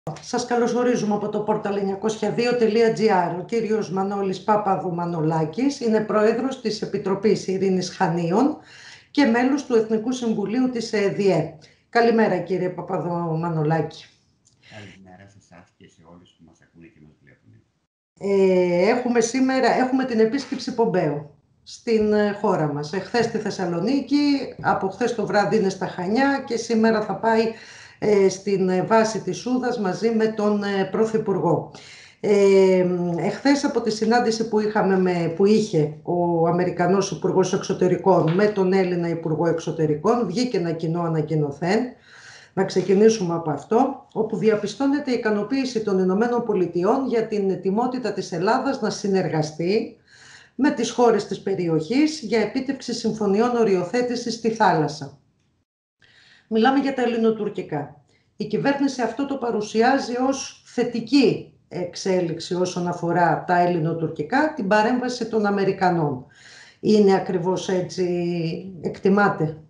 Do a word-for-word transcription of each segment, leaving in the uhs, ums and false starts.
Σας καλωσορίζουμε από το portal εννιακόσια δύο τελεία τζι άρ. Ο κύριος Μανώλης Παπαδουμανολάκης είναι πρόεδρος της Επιτροπής Ειρήνης Χανίων και μέλος του Εθνικού Συμβουλίου της ΕΔΙΕ. Καλημέρα κύριε Παπαδουμανολάκη. Καλημέρα σε εσάς και σε όλους που μας ακούνε και μας βλέπουν. Ε, έχουμε σήμερα έχουμε την επίσκεψη Πομπέου στην χώρα μας. Εχθές στη Θεσσαλονίκη, από χθες το βράδυ είναι στα Χανιά και σήμερα θα πάει ε, στην βάση της Σούδας μαζί με τον ε, Πρωθυπουργό. Ε, εχθές από τη συνάντηση που, είχαμε με, που είχε ο Αμερικανός Υπουργός Εξωτερικών με τον Έλληνα Υπουργό Εξωτερικών, βγήκε ένα κοινό ανακοινωθέν. Να ξεκινήσουμε από αυτό, όπου διαπιστώνεται η ικανοποίηση των Ηνωμένων Πολιτειών για την ετοιμότητα της Ελλάδας να συνεργαστεί με τις χώρες της περιοχής για επίτευξη συμφωνιών οριοθέτησης στη θάλασσα. Μιλάμε για τα ελληνοτουρκικά. Η κυβέρνηση αυτό το παρουσιάζει ως θετική εξέλιξη όσον αφορά τα ελληνοτουρκικά, την παρέμβαση των Αμερικανών. Είναι ακριβώς έτσι, εκτιμάτε?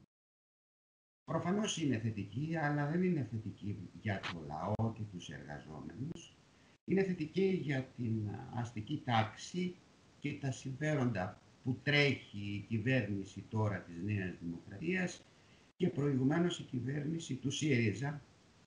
Προφανώς είναι θετική, αλλά δεν είναι θετική για το λαό και τους εργαζόμενους. Είναι θετική για την αστική τάξη και τα συμφέροντα που τρέχει η κυβέρνηση τώρα της Νέας Δημοκρατίας και προηγουμένως η κυβέρνηση του ΣΥΡΙΖΑ.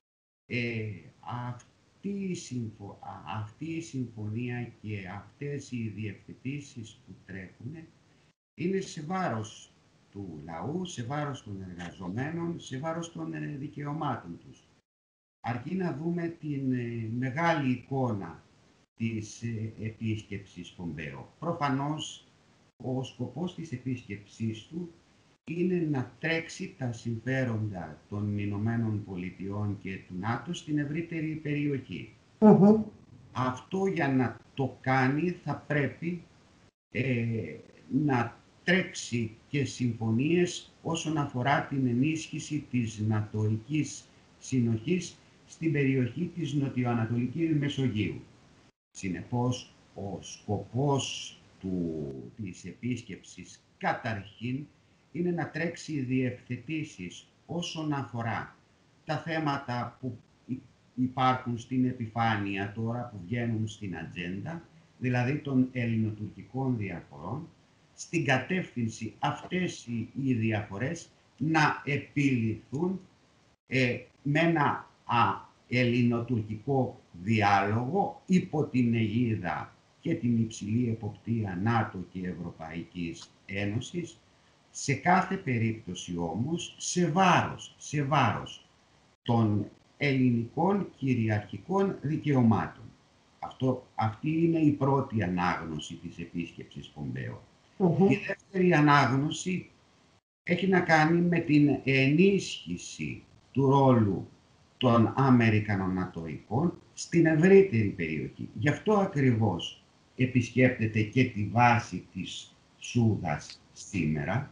Ε, αυτή, η συμφω... αυτή η συμφωνία και αυτές οι διευθετήσεις που τρέχουν είναι σε βάρος του λαού, σε βάρος των εργαζομένων, σε βάρος των δικαιωμάτων τους. Αρκεί να δούμε την μεγάλη εικόνα της επίσκεψης Πομπέου. Προφανώς, ο σκοπός της επίσκεψής του είναι να τρέξει τα συμφέροντα των Ηνωμένων Πολιτειών και του ΝΑΤΟ στην ευρύτερη περιοχή. Mm-hmm. Αυτό για να το κάνει θα πρέπει ε, να τρέξει και συμφωνίες όσον αφορά την ενίσχυση της νατοικής συνοχής στην περιοχή της Νοτιοανατολικής Μεσογείου. Συνεπώς, ο σκοπός του, της επίσκεψης καταρχήν είναι να τρέξει διευθετήσεις όσον αφορά τα θέματα που υπάρχουν στην επιφάνεια τώρα, που βγαίνουν στην ατζέντα, δηλαδή των ελληνοτουρκικών διαφορών, στην κατεύθυνση αυτές οι διαφορές να επιληθούν ε, με ένα α, ελληνοτουρκικό διάλογο υπό την αιγίδα και την υψηλή εποπτεία ΝΑΤΟ και Ευρωπαϊκής Ένωσης, σε κάθε περίπτωση όμως σε βάρος, σε βάρος των ελληνικών κυριαρχικών δικαιωμάτων. Αυτό, αυτή είναι η πρώτη ανάγνωση της επίσκεψης Πομπέου. Mm-hmm. Η δεύτερη ανάγνωση έχει να κάνει με την ενίσχυση του ρόλου των Αμερικανών Νατοικών στην ευρύτερη περιοχή. Γι' αυτό ακριβώς επισκέπτεται και τη βάση της Σούδας σήμερα,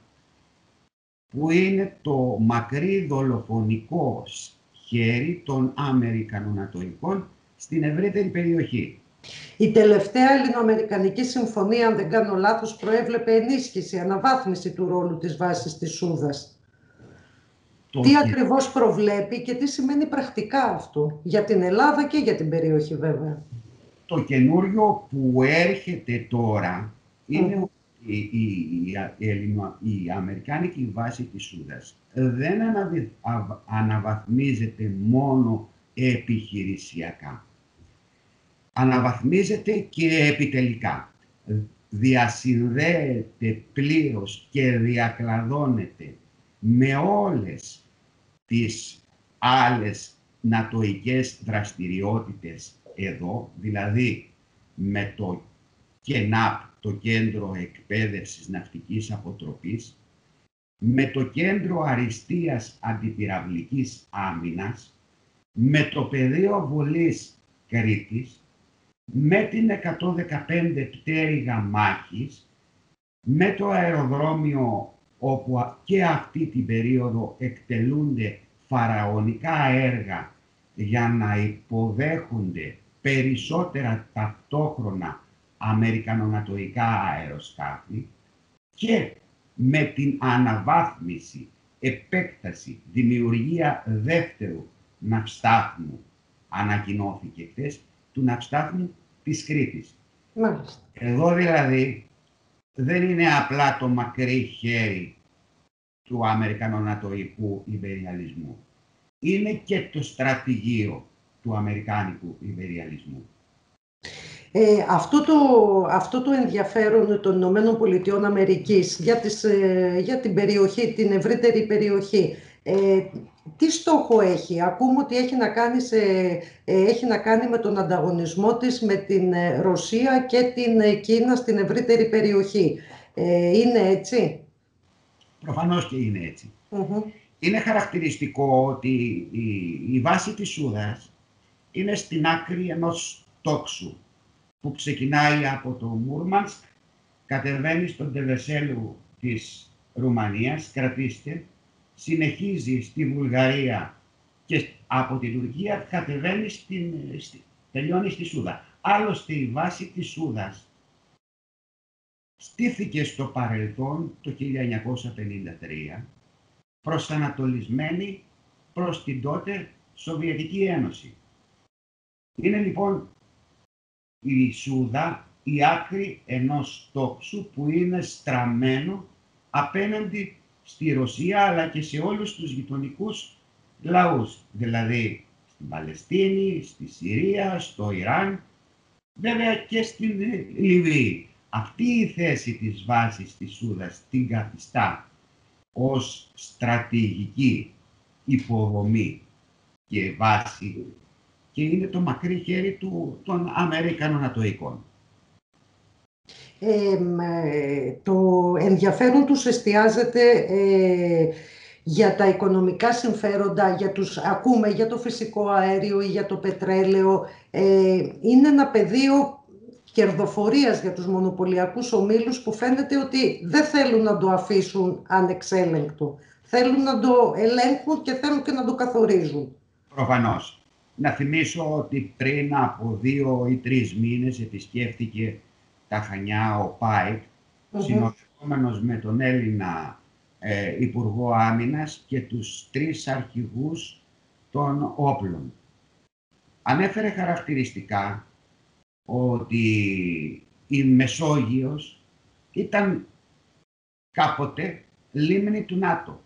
που είναι το μακρύ δολοφονικό χέρι των Αμερικανών Νατοικών στην ευρύτερη περιοχή. Η τελευταία Ελληνοαμερικανική συμφωνία, αν δεν κάνω λάθος, προέβλεπε ενίσχυση, αναβάθμιση του ρόλου της βάσης της Σούδας. Το τι και... ακριβώς προβλέπει και τι σημαίνει πρακτικά αυτό για την Ελλάδα και για την περιοχή βέβαια? Το καινούριο που έρχεται τώρα είναι mm. η, η, η, η, η αμερικάνικη βάση της Σούδας. Δεν αναβι, α, αναβαθμίζεται μόνο επιχειρησιακά. Αναβαθμίζεται και επιτελικά. Διασυνδέεται πλήρως και διακλαδώνεται με όλες τις άλλες νατοικές δραστηριότητες εδώ, δηλαδή με το ΚΕΝΑΠ, το Κέντρο Εκπαίδευσης Ναυτικής Αποτροπής, με το Κέντρο Αριστείας Αντιπυραυλικής Άμυνας, με το Πεδίο Βολής Κρήτης, με την εκατόν δεκαπέντε πτέρυγα μάχης, με το αεροδρόμιο όπου και αυτή την περίοδο εκτελούνται φαραωνικά έργα για να υποδέχονται περισσότερα ταυτόχρονα αμερικανονατοϊκά αεροσκάφη και με την αναβάθμιση, επέκταση, δημιουργία δεύτερου ναυστάθμου ανακοινώθηκε χθες, του ναυστάθμου της Κρήτης. Μάλιστα. Εδώ δηλαδή δεν είναι απλά το μακρύ χέρι του αμερικανο-νατοϊκού ιμπεριαλισμού. Είναι και το στρατηγείο του αμερικάνικου ιμπεριαλισμού. Ε, αυτό, το, αυτό το ενδιαφέρον των Ηνωμένων Πολιτειών Αμερικής για, τις, ε, για την περιοχή, την ευρύτερη περιοχή, ε, τι στόχο έχει? Ακούμε ότι έχει να, κάνει σε, ε, έχει να κάνει με τον ανταγωνισμό της με την Ρωσία και την Κίνα στην ευρύτερη περιοχή. Ε, είναι έτσι? Προφανώς και είναι έτσι. Mm-hmm. Είναι χαρακτηριστικό ότι η, η βάση της Σούδας είναι στην άκρη ενός τόξου που ξεκινάει από το Μούρμανσκ, κατεβαίνει στον Τελεσέλου της Ρουμανίας, κρατήστε, συνεχίζει στη Βουλγαρία και από την Τουρκία κατεβαίνει στην, στη, τελειώνει στη Σούδα. Άλλωστε η βάση της Σούδας στήθηκε στο παρελθόν το χίλια εννιακόσια πενήντα τρία προσανατολισμένη προς την τότε Σοβιετική Ένωση. Είναι λοιπόν η Σούδα η άκρη ενός τόξου που είναι στραμμένο απέναντι στη Ρωσία αλλά και σε όλους τους γειτονικούς λαούς, δηλαδή στην Παλαιστίνη, στη Συρία, στο Ιράν, βέβαια και στην Λιβύη. Αυτή η θέση της βάσης της Σούδας την καθιστά ως στρατηγική υποδομή και βάση και είναι το μακρύ χέρι του, των Αμερικανο-Νατοϊκών. Ε, το ενδιαφέρον τους εστιάζεται ε, για τα οικονομικά συμφέροντα, για τους, ακούμε για το φυσικό αέριο ή για το πετρέλαιο. Ε, είναι ένα πεδίο κερδοφορίας για τους μονοπωλιακούς ομίλους που φαίνεται ότι δεν θέλουν να το αφήσουν ανεξέλεγκτο. Θέλουν να το ελέγχουν και θέλουν και να το καθορίζουν. Προφανώς. Να θυμίσω ότι πριν από δύο ή τρεις μήνες επισκέφθηκε τα Χανιά ο Πάιτ, mm-hmm. συνοδευόμενος με τον Έλληνα ε, Υπουργό Άμυνας και τους τρεις αρχηγούς των όπλων. Ανέφερε χαρακτηριστικά ότι η Μεσόγειος ήταν κάποτε λίμνη του ΝΑΤΟ.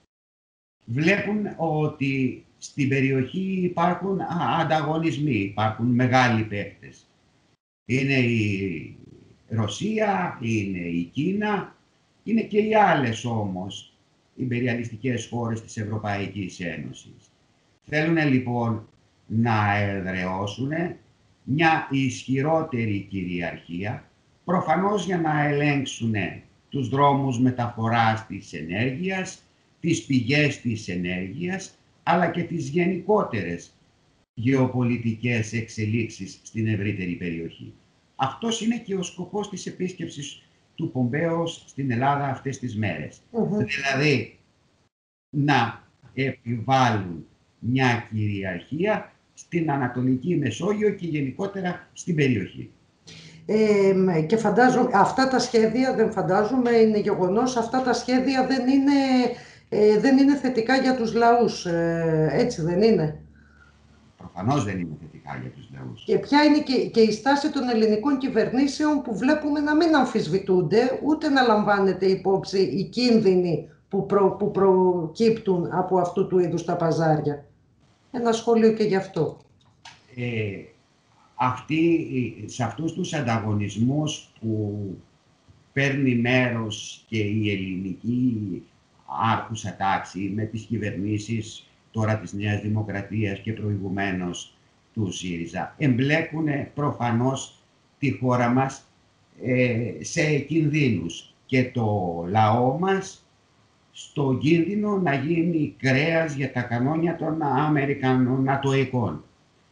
Βλέπουν ότι στην περιοχή υπάρχουν ανταγωνισμοί, υπάρχουν μεγάλοι παίκτες. Είναι η Ρωσία, είναι η Κίνα, είναι και οι άλλες όμως ιμπεριαλιστικές χώρες της Ευρωπαϊκής Ένωσης. Θέλουν λοιπόν να εδραιώσουν μια ισχυρότερη κυριαρχία, προφανώς για να ελέγξουν τους δρόμους μεταφοράς της ενέργειας, τις πηγές της ενέργειας, αλλά και τις γενικότερες γεωπολιτικές εξελίξεις στην ευρύτερη περιοχή. Αυτός είναι και ο σκοπός της επίσκεψης του Πομπέο στην Ελλάδα αυτές τις μέρες. Mm-hmm. Δηλαδή, να επιβάλλουν μια κυριαρχία στην Ανατολική Μεσόγειο και γενικότερα στην περιοχή. Ε, και φαντάζομαι, αυτά τα σχέδια, δεν φαντάζομαι, είναι γεγονός, αυτά τα σχέδια δεν είναι, ε, δεν είναι θετικά για τους λαούς, ε, έτσι δεν είναι? Προφανώς δεν είναι θετικά για τους λαούς. Και ποια είναι και, και η στάση των ελληνικών κυβερνήσεων που βλέπουμε να μην αμφισβητούνται, ούτε να λαμβάνεται υπόψη οι κίνδυνοι που, προ, που προκύπτουν από αυτού του είδους τα παζάρια? Ένα σχόλιο και γι' αυτό. Ε, αυτή, σε αυτούς τους ανταγωνισμούς που παίρνει μέρος και η ελληνική άρχουσα τάξη με τις κυβερνήσεις τώρα της Νέας Δημοκρατίας και προηγουμένως του ΣΥΡΙΖΑ, εμπλέκουν προφανώς τη χώρα μας ε, σε κινδύνους και το λαό μας στο κίνδυνο να γίνει κρέας για τα κανόνια των Αμερικανο-Νατοϊκών.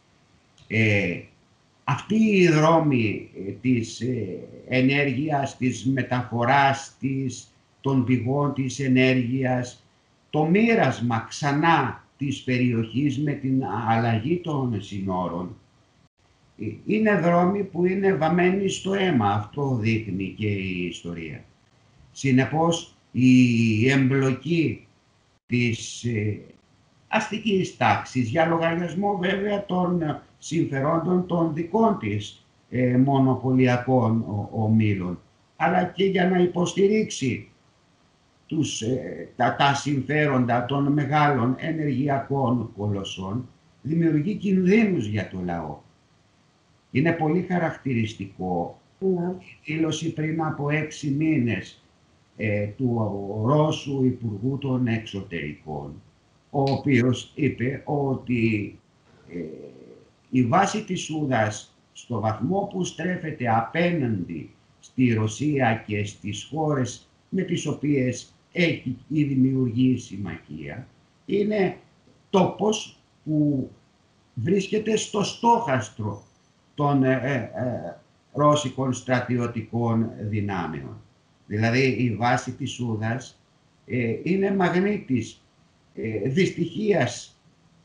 Ε, Αυτή η δρόμη της ε, ενέργειας, της μεταφοράς της, των πηγών της ενέργειας, το μοίρασμα ξανά της περιοχής με την αλλαγή των συνόρων, ε, είναι δρόμοι που είναι βαμμένοι στο αίμα. Αυτό δείχνει και η ιστορία. Συνεπώς, η εμπλοκή της ε, αστικής τάξης, για λογαριασμό βέβαια των συμφερόντων των δικών της ε, μονοπωλιακών ομίλων, αλλά και για να υποστηρίξει τους, ε, τα, τα συμφέροντα των μεγάλων ενεργειακών κολοσσών, δημιουργεί κινδύνους για το λαό. Είναι πολύ χαρακτηριστικό Ναι. η δήλωση πριν από έξι μήνες ε, του Ρώσου Υπουργού των Εξωτερικών, ο οποίος είπε ότι ε, η βάση της Σούδας στο βαθμό που στρέφεται απέναντι στη Ρωσία και στις χώρες με τις οποίες έχει ή δημιουργεί συμμαχία, είναι τόπος που βρίσκεται στο στόχαστρο των ε, ε, ρώσικων στρατιωτικών δυνάμεων. Δηλαδή η βάση της Σούδας ε, είναι μαγνήτης ε, δυστυχίας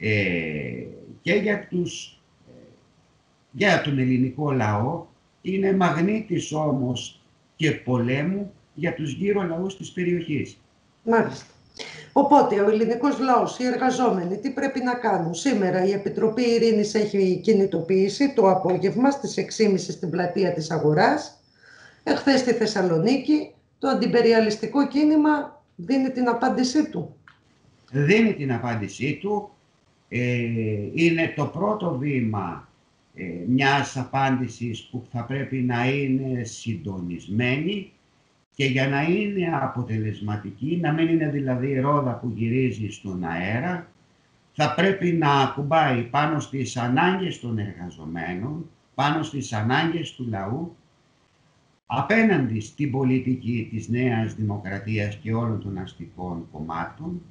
ε, και για, τους, ε, για τον ελληνικό λαό, είναι μαγνήτης όμως και πολέμου για τους γύρω λαούς της περιοχής. Μάλιστα. Οπότε ο ελληνικός λαός, οι εργαζόμενοι, τι πρέπει να κάνουν? Σήμερα η Επιτροπή Ειρήνης έχει κινητοποιήσει το απόγευμα στις έξι και μισή στην πλατεία της Αγοράς. Εχθές στη Θεσσαλονίκη το αντιπεριαλιστικό κίνημα δίνει την απάντησή του. Δίνει την απάντησή του. Ε, είναι το πρώτο βήμα ε, μιας απάντησης που θα πρέπει να είναι συντονισμένη και για να είναι αποτελεσματική, να μην είναι δηλαδή ρόδα που γυρίζει στον αέρα, θα πρέπει να ακουμπάει πάνω στις ανάγκες των εργαζομένων, πάνω στις ανάγκες του λαού, απέναντι στην πολιτική της Νέας Δημοκρατίας και όλων των αστικών κομμάτων,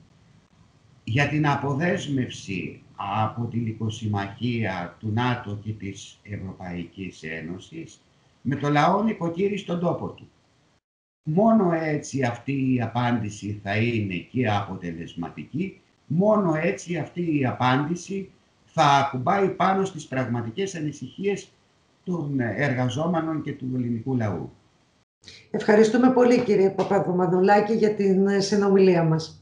για την αποδέσμευση από τη λικοσυμμαχία του ΝΑΤΟ και της Ευρωπαϊκής Ένωσης, με το λαό νοικοκύρη στον τόπο του. Μόνο έτσι αυτή η απάντηση θα είναι και αποτελεσματική, μόνο έτσι αυτή η απάντηση θα ακουμπάει πάνω στις πραγματικές ανησυχίες των εργαζόμενων και του ελληνικού λαού. Ευχαριστούμε πολύ κύριε Παπαδομανολάκη για την συνομιλία μας.